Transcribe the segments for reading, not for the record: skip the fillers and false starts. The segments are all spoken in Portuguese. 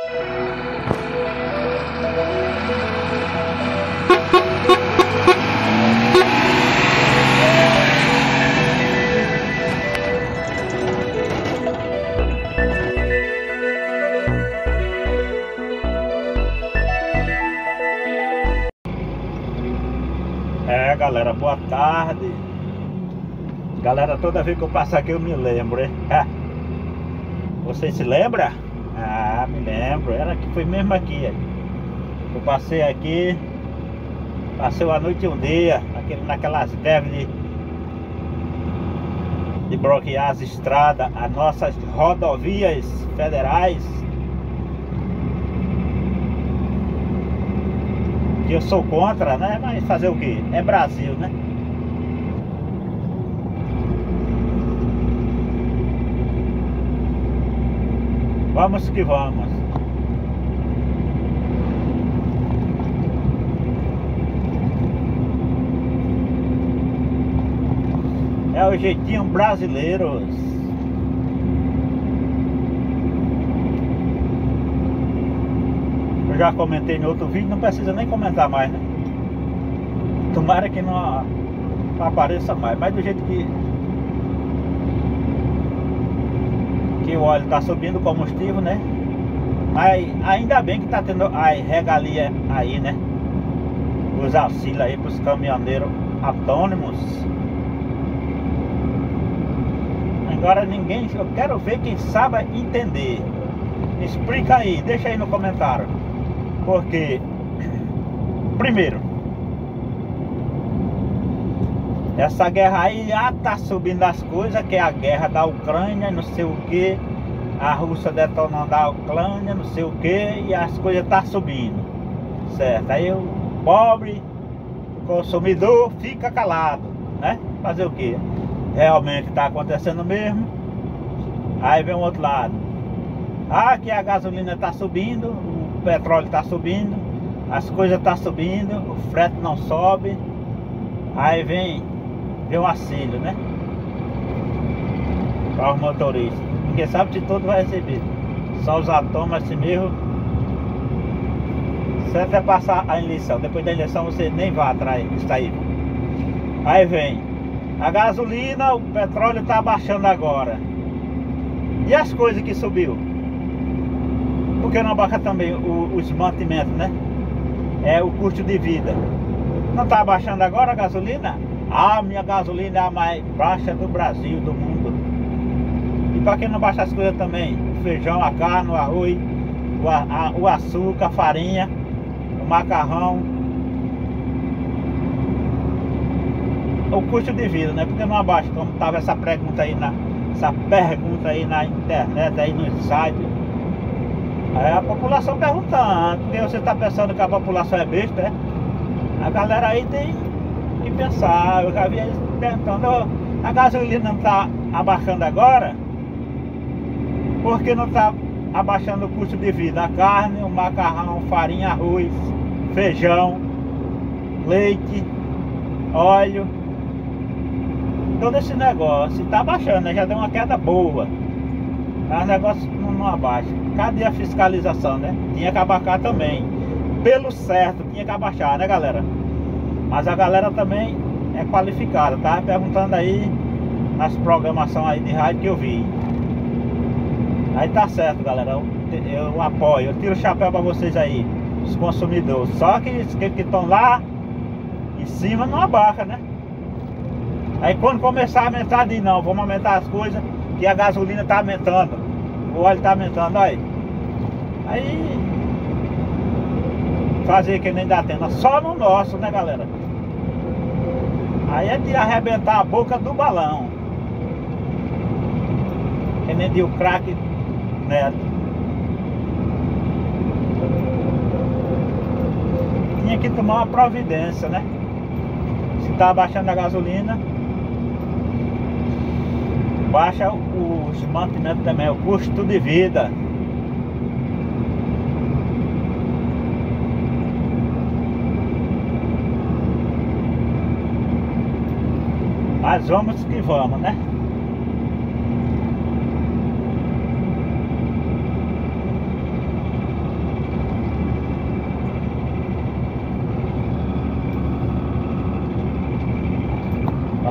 Galera, boa tarde. Galera, toda vez que eu passo aqui eu me lembro, hein? Vocês se lembram? Ah, me lembro. Foi mesmo aqui. Eu passei aqui, passei uma noite e um dia naquelas greves de bloquear as estradas, as nossas rodovias federais. Que eu sou contra, né? Mas fazer o quê? É Brasil, né? Vamos que vamos. É o jeitinho brasileiro. Eu já comentei no outro vídeo, não precisa nem comentar mais, né? Tomara que não apareça mais. Mas do jeito que o óleo está subindo o combustível, né? Mas ainda bem que está tendo a regalia aí, né? Os auxílios aí para os caminhoneiros autônomos. Agora eu quero ver quem sabe entender. Explica aí, deixa aí no comentário. Porque, primeiro, essa guerra aí já tá subindo as coisas, que é a guerra da Ucrânia, não sei o que, a Rússia detonando a Ucrânia, não sei o que, e as coisas tá subindo, certo? Aí o pobre, o consumidor fica calado, né? Fazer o que? Realmente tá acontecendo mesmo. Aí vem o outro lado. Ah, que a gasolina tá subindo, o petróleo tá subindo, as coisas tá subindo, o frete não sobe. Aí vem o auxílio, né? Para os motoristas. Ninguém sabe se todo vai receber. Só os autônomos assim mesmo. Certo é passar a eleição. Depois da eleição você nem vai atrás disso aí. Aí vem a gasolina, o petróleo tá baixando agora. E as coisas que subiu? Por que não abaixa também os mantimentos, né? É o custo de vida. Não tá baixando agora a gasolina? Ah, minha gasolina é a mais baixa do Brasil, do mundo. E para que não baixa as coisas também? O feijão, a carne, o arroz, o açúcar, a farinha, o macarrão. O custo de vida, né? Por que não abaixa? Como tava essa pergunta aí na internet, aí no site. Aí a população perguntando, porque você está pensando que a população é besta, né? A galera aí tem que pensar. Eu já vi eles perguntando, a gasolina não está abaixando agora? Por que não está abaixando o custo de vida? A carne, o macarrão, farinha, arroz, feijão, leite, óleo, todo esse negócio está abaixando, né? Já deu uma queda boa. Mas o negócio não abaixa. Cadê a fiscalização, né? Tinha que abaixar também. Pelo certo, tinha que abaixar, né, galera? Mas a galera também é qualificada, tá? Perguntando aí nas programações aí de rádio que eu vi. Aí tá certo, galera. Eu apoio, eu tiro o chapéu pra vocês aí, os consumidores. Só que estão lá em cima não abaixa, né? Aí quando começar a aumentar, diz não, vamos aumentar as coisas, que a gasolina tá aumentando, o óleo tá aumentando, aí fazer que nem dá tenda, só no nosso, né, galera? Aí é de arrebentar a boca do balão, que nem de o crack, né? Tinha que tomar uma providência, né? Se tá abaixando a gasolina, baixa os mantimentos também, o custo de vida. Mas vamos que vamos, né?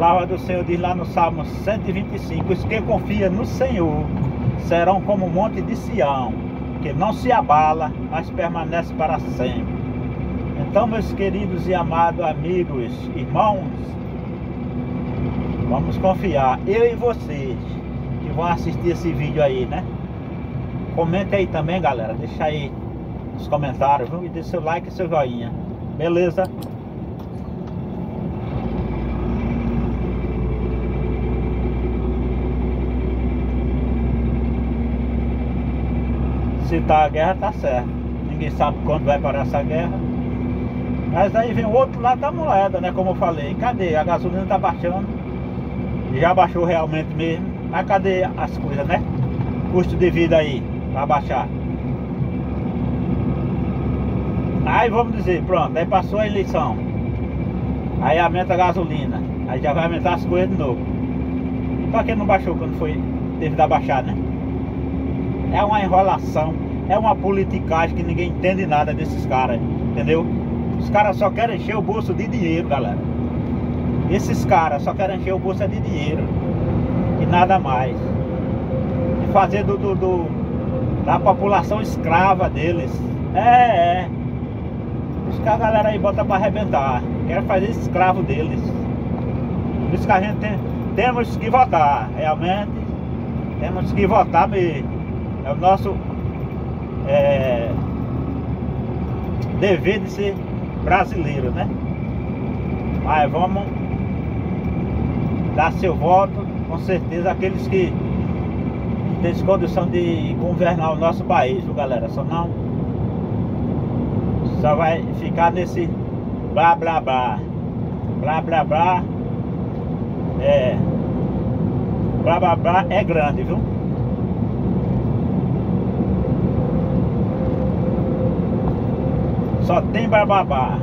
palavra do Senhor diz lá no Salmo 125: os que confiam no Senhor serão como o monte de Sião, que não se abala, mas permanece para sempre. Então, meus queridos e amados amigos, irmãos, vamos confiar, eu e vocês que vão assistir esse vídeo aí, né? Comenta aí também, galera, deixa aí nos comentários, viu? E dê seu like e seu joinha, beleza? Se tá a guerra, tá certo. Ninguém sabe quando vai parar essa guerra. Mas aí vem o outro lado da moeda, né? Como eu falei, cadê? A gasolina tá baixando. Já baixou realmente mesmo. Mas cadê as coisas, né? Custo de vida aí, pra baixar. Aí vamos dizer, pronto, aí passou a eleição. Aí aumenta a gasolina. Aí já vai aumentar as coisas de novo. Pra que não baixou quando foi devido a baixar, né? É uma enrolação, é uma politicagem que ninguém entende nada desses caras, entendeu? Os caras só querem encher o bolso de dinheiro, galera. Esses caras só querem encher o bolso de dinheiro e nada mais. E fazer da população escrava deles. Os que a galera aí bota pra arrebentar. Querem fazer escravo deles. Por isso que a gente temos que votar, realmente. Temos que votar mesmo. É o nosso dever de ser brasileiro, né? Mas vamos dar seu voto, com certeza, aqueles que têm condição de governar o nosso país, viu, galera? Só vai ficar nesse blá blá blá. Blá blá blá. Blá blá blá é grande, viu? Só tem bababá.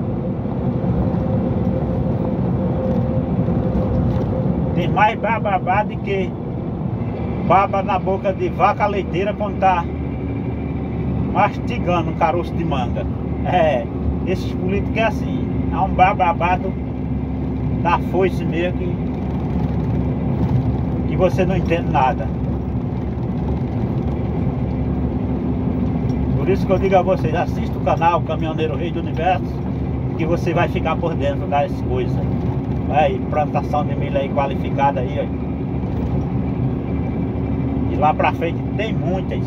Tem mais bababá do que baba na boca de vaca leiteira quando tá mastigando um caroço de manga. Esses políticos é assim. É um bababá da foice mesmo que você não entende nada. Por isso que eu digo a vocês, assista o canal Caminhoneiro Rei do Universo, que você vai ficar por dentro das coisas. Aí, plantação de milho aí qualificada aí, ó. E lá pra frente tem muitas.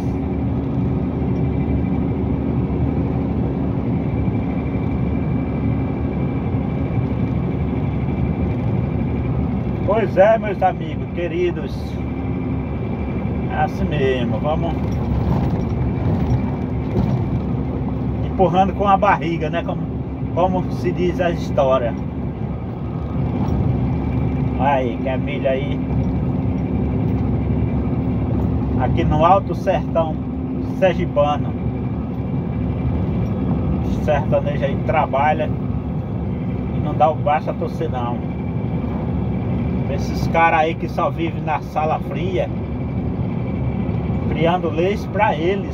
Pois é, meus amigos, queridos. É assim mesmo, vamos empurrando com a barriga, né? Como se diz a história. Aí, que é milho aí. Aqui no Alto Sertão Sergipano. O sertanejo aí trabalha e não dá o braço a torcer, não. Esses caras aí que só vivem na sala fria, criando leis pra eles.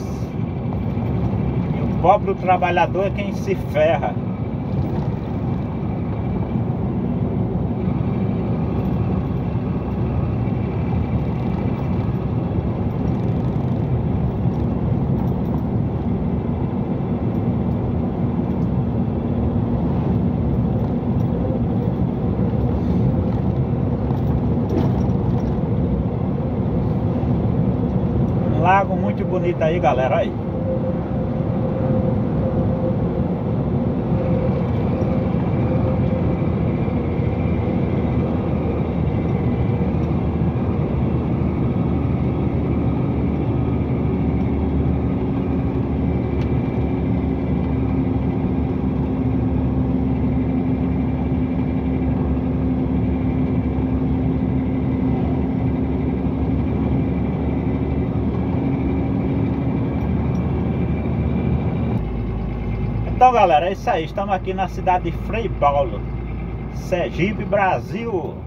O pobre trabalhador é quem se ferra. Um lago muito bonito aí, galera, aí. Então, galera, é isso aí. Estamos aqui na cidade de Frei Paulo, Sergipe, Brasil.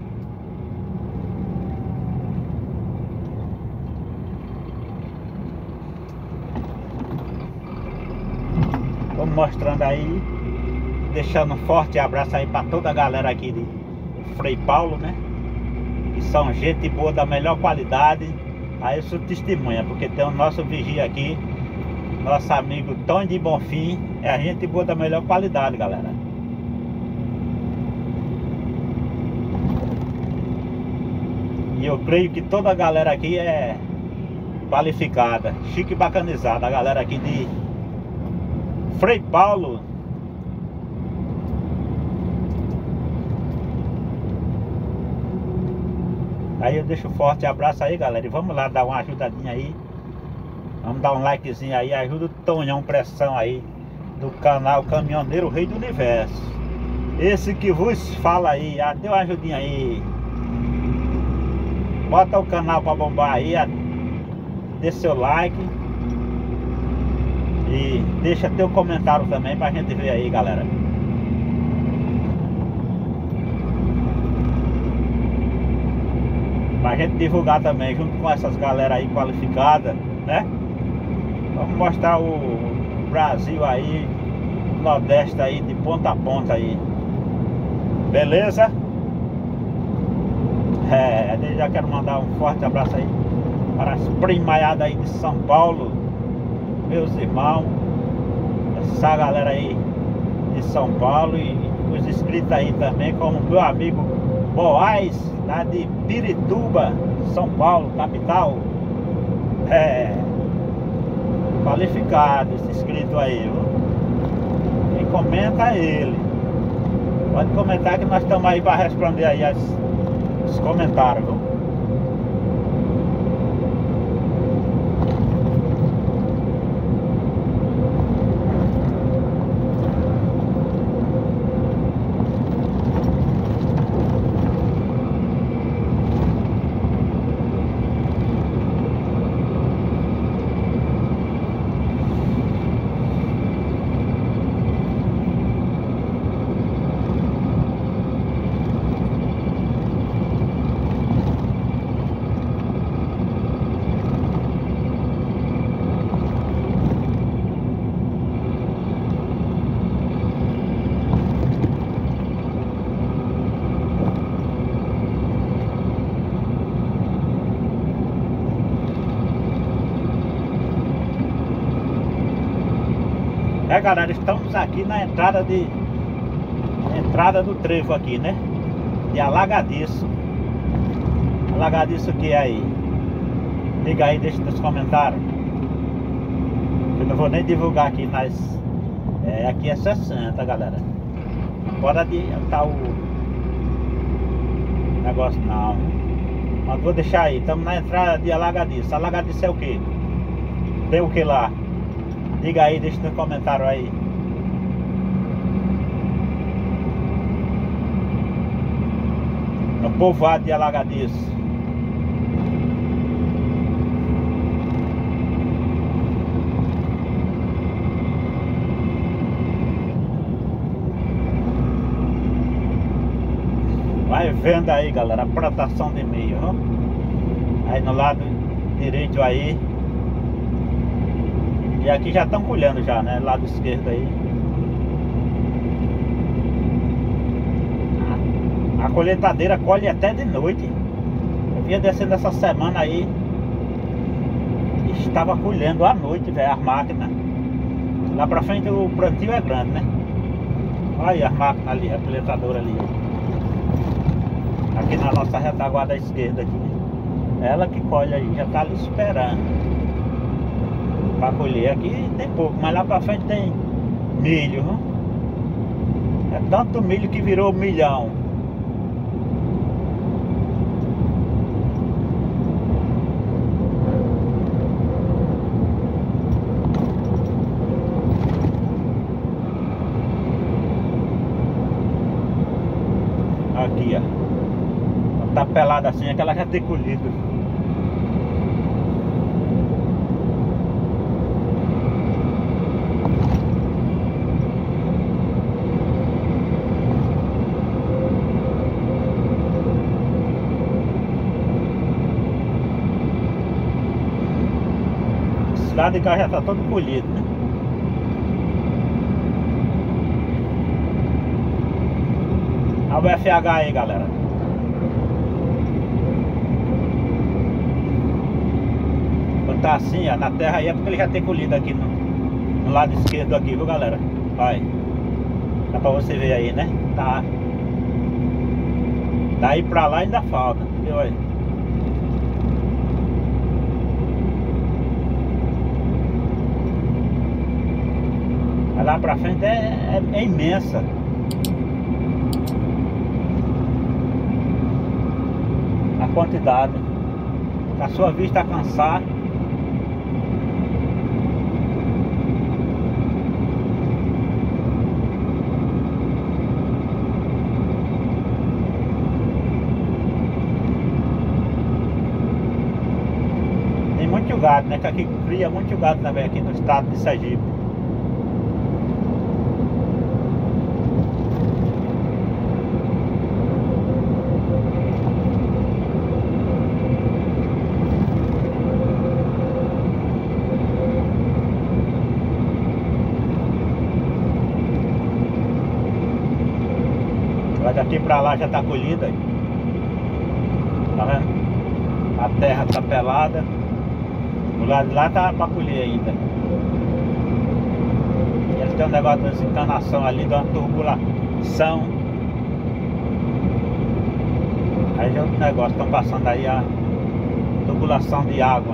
Vamos mostrando aí, deixando um forte abraço aí para toda a galera aqui de Frei Paulo, né? Que são gente boa da melhor qualidade. Aí isso testemunha, porque tem o nosso vigia aqui, nosso amigo Tony de Bonfim, é a gente boa da melhor qualidade, galera. E eu creio que toda a galera aqui é qualificada, chique e bacanizada, a galera aqui de Frei Paulo. Aí eu deixo um forte abraço aí, galera, e vamos lá dar uma ajudadinha aí. Vamos dar um likezinho aí, ajuda o Tonhão Pressão aí, do canal Caminhoneiro Rei do Universo. Esse que vos fala aí, dê uma ajudinha aí. Bota o canal pra bombar aí, dê seu like. E deixa teu comentário também pra gente ver aí, galera. Pra gente divulgar também, junto com essas galera aí qualificadas, né? Vamos mostrar o Brasil aí, o Nordeste aí, de ponta a ponta aí. Beleza? Já quero mandar um forte abraço aí para as primaiadas aí de São Paulo, meus irmãos, essa galera aí de São Paulo, e os inscritos aí também, como meu amigo Boaz, lá de Pirituba, São Paulo, capital. Qualificado esse inscrito aí, viu? Quem comenta é ele. Pode comentar que nós estamos aí para responder aí os comentários, viu? Galera, estamos aqui na entrada do trevo aqui, né? De Alagadiço. Alagadiço que é aí? Diga aí, deixa nos comentários. Eu não vou nem divulgar aqui, mas aqui é 60, galera. Bora adiantar o negócio não. Mas vou deixar aí, estamos na entrada de Alagadiço. Alagadiço é o que? Tem o que lá? Diga aí, deixa no comentário aí. No povoado de Alagadiço. Vai vendo aí, galera, a plantação de milho, ó. Aí no lado direito aí. E aqui já estão colhendo já, né? Lado esquerdo aí. A colheitadeira colhe até de noite. Eu vinha descendo essa semana aí, estava colhendo à noite, velho, as máquinas. Lá pra frente o plantio é grande, né? Olha aí as máquinas ali, a colheitadora ali. Aqui na nossa retaguarda à esquerda aqui. Ela que colhe aí, já tá ali esperando pra colher. Aqui tem pouco, mas lá pra frente tem milho, viu? É tanto milho que virou milhão. Aqui, ó. Tá pelada assim, é que ela já tem colhido. Esse lado de cá já tá todo colhido, né? A UFH aí, galera. tá assim, ó, na terra aí é porque ele já tem colhido aqui no lado esquerdo aqui, viu, galera? Vai. Dá pra você ver aí, né? Tá. Daí pra lá ainda falta, viu aí? Lá pra frente é imensa. A quantidade. A sua vista cansar. Tem muito gado, né? Que aqui cria muito gado também aqui no estado de Sergipe. Daqui pra lá já tá colhida. Tá vendo? A terra tá pelada. Do lado de lá tá pra colher ainda. Eles tem um negócio de encanação ali, de uma tubulação. Aí já é outro negócio, estão passando aí a tubulação de água.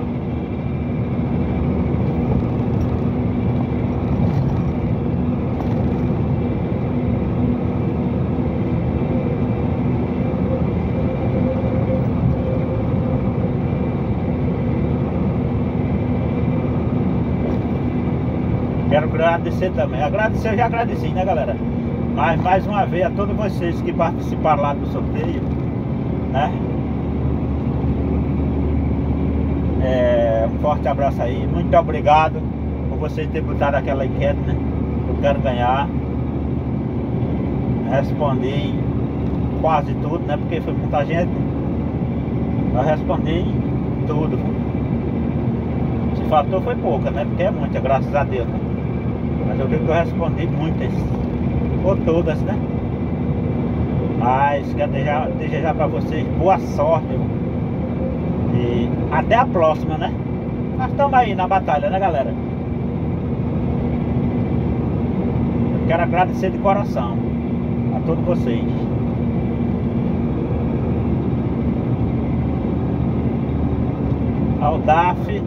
Quero agradecer também. Agradecer, eu já agradeci, né, galera? Mas mais uma vez a todos vocês que participaram lá do sorteio, né? Um forte abraço aí. Muito obrigado por vocês terem botado aquela enquete, né? Eu quero ganhar. Respondi quase tudo, né? Porque foi muita gente. Eu respondi tudo. Se faltou foi pouca, né? Porque é muita, graças a Deus, né? Mas eu vi que eu respondi muitas, ou todas, né? Mas quero desejar para vocês boa sorte, viu? E até a próxima, né? Nós estamos aí na batalha, né, galera? Eu quero agradecer de coração a todos vocês. Ao DAF.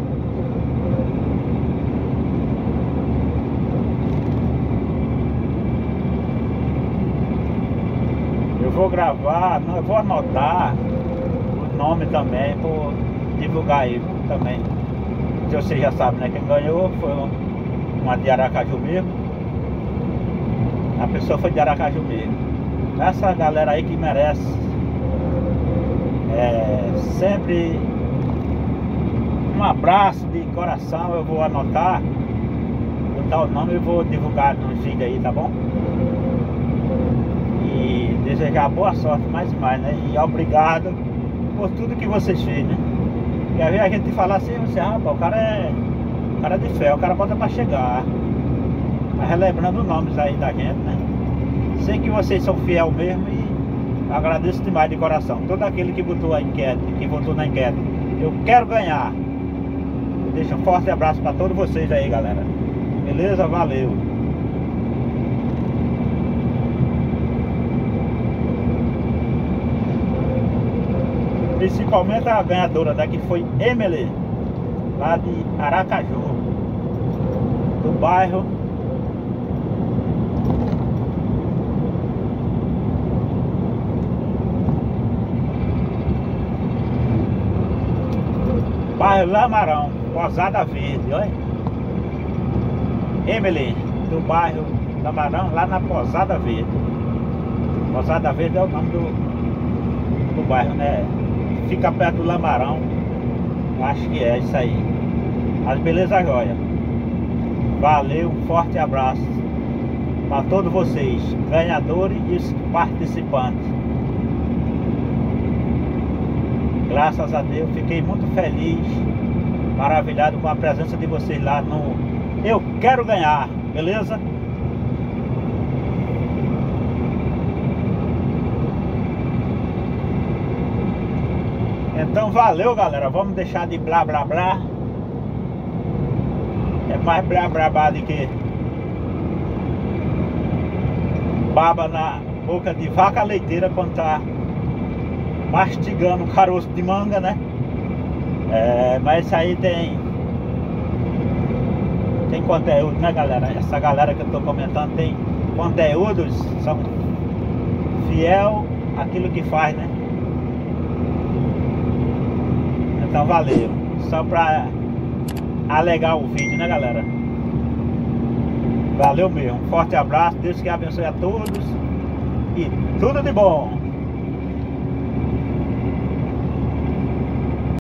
Eu vou gravar, eu vou anotar o nome também, por divulgar aí também. Se você já sabe, né? Quem ganhou foi uma de Aracaju mesmo. A pessoa foi de Aracaju mesmo. Essa galera aí que merece sempre um abraço de coração. Eu vou anotar, botar o nome e vou divulgar no vídeo aí, tá bom? E desejar boa sorte mais e mais, né? E obrigado por tudo que vocês fez, né? E às vezes a gente fala assim, você, rapaz, o cara é de fé, o cara bota pra chegar. Tá relembrando nomes aí da gente, né? Sei que vocês são fiel mesmo e agradeço demais de coração. Todo aquele que botou a enquete, que votou na enquete, eu quero ganhar. Deixa um forte abraço pra todos vocês aí, galera. Beleza? Valeu. Principalmente a ganhadora daqui foi Emily, lá de Aracaju, do bairro Lamarão, Posada Verde, olha. Emily, do bairro Lamarão, lá na Posada Verde. Posada Verde é o nome do bairro, né? Fica perto do Lamarão. Acho que é isso aí. Mas beleza, joia. Valeu, um forte abraço para todos vocês, ganhadores e os participantes. Graças a Deus, fiquei muito feliz, maravilhado com a presença de vocês lá no Eu Quero Ganhar, beleza? Então valeu, galera, vamos deixar de blá blá blá mais brabado que baba na boca de vaca leiteira quando tá mastigando um caroço de manga, né? Mas isso aí tem conteúdo, né, galera? Essa galera que eu tô comentando tem conteúdos, são fiel àquilo que faz, né? Então valeu, só pra alegar o vídeo, né, galera? Valeu mesmo, um forte abraço, Deus que abençoe a todos e tudo de bom.